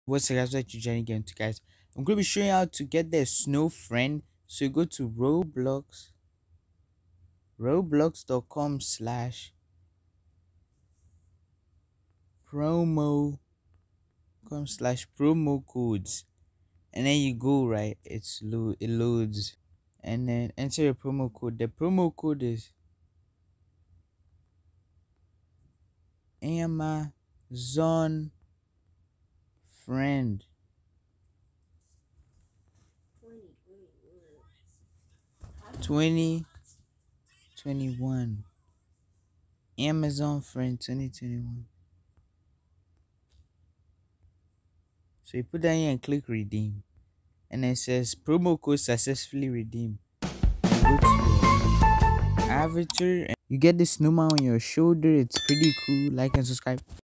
What's the guys that you joining again to guys? I'm gonna be showing you how to get the snow friend. So you go to roblox.com/promo codes, and then you go right. It loads, and then enter your promo code. The promo code is Amazon friend 2021. Amazon friend 2021. So you put that in and click redeem, and it says promo code successfully redeemed. You go to your avatar and you get this snowman on your shoulder. It's pretty cool. Like and subscribe.